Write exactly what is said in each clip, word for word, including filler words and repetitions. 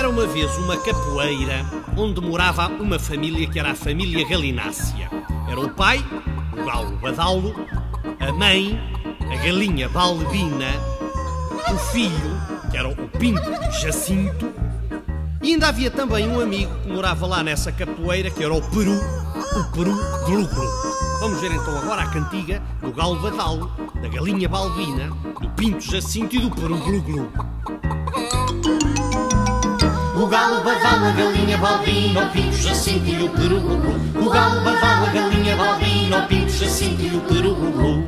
Era uma vez uma capoeira onde morava uma família que era a família Galinácea. Era o pai, o galo Badalo, a mãe, a galinha Balbina, o filho, que era o pinto Jacinto, e ainda havia também um amigo que morava lá nessa capoeira, que era o Peru, o Peru Glu-Glu. Vamos ver então agora a cantiga do galo Badalo, da galinha Balbina, do pinto Jacinto e do Peru Glu-Glu. O galo badalo, a galinha Balbina, o pinto Jacinto e o Peru Glu-Glu. O galo badalo, a galinha Balbina, o pinto Jacinto e o Peru Glu-Glu.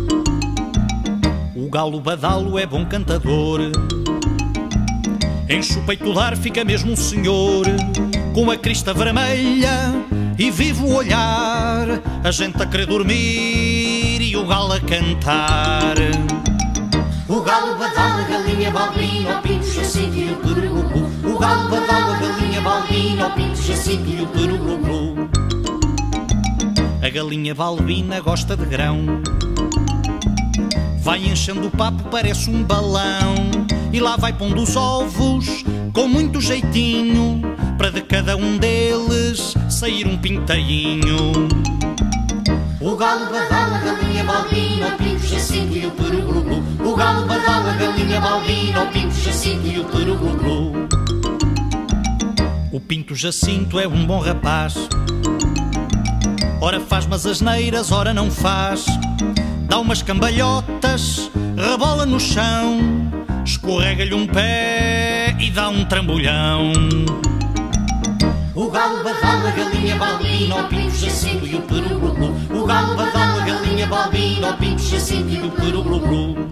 O galo badalo é bom cantador, enche o peito do ar, fica mesmo um senhor, com a crista vermelha e vivo o olhar, a gente a querer dormir e o galo a cantar. O galo badalo, a galinha Balbina, o pinto Jacinto e o Peru Glu-Glu. O galo badalo, a galinha Balbina, o pinto Jacinto e o Peru Glu-Glu. A galinha Balbina gosta de grão, vai enchendo o papo, parece um balão, e lá vai pondo os ovos com muito jeitinho, para de cada um deles sair um pintainho. O galo badalo, a galinha Balbina, o pinto Jacinto e o Peru Glu-Glu. O galo badalo, a galinha Balbina, o pinto Jacinto e o Peru Glu-Glu. O pinto Jacinto é um bom rapaz, ora faz mas asneiras, ora não faz, dá umas cambalhotas, rebola no chão, escorrega-lhe um pé e dá um trambolhão. O galo badalo, a galinha Balbina, o pinto Jacinto e o Peru Glu-Glu. O galo badalo, a galinha Balbina, o pinto Jacinto e o Peru Glu-Glu.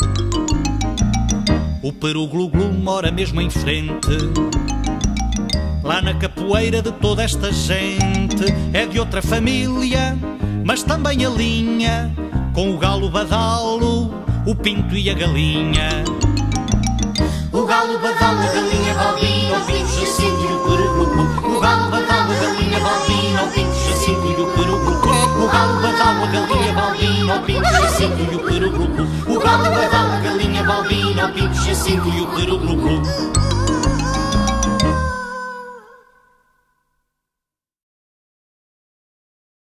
O Peru Glu-Glu mora mesmo em frente, lá na capoeira de toda esta gente. É de outra família, mas também alinha com o galo badalo, o pinto e a galinha. O galo badalo, a galinha Balbina, o pinto Jacinto e o Peru Glu-Glu. O galo badalo, a galinha Balbina, o pinto Jacinto e o Peru Glu-Glu. O galo badalo, a galinha Balbina, o pinto Jacinto e o Peru Glu-Glu. O galo badalo, a galinha Balbina, o pinto Jacinto e o Peru Glu-Glu.